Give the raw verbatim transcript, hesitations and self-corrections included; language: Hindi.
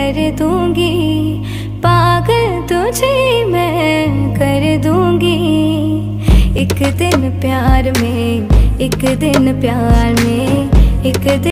कर दूंगी, पागल तुझे मैं कर दूंगी। एक दिन प्यार में, एक दिन प्यार में, एक दिन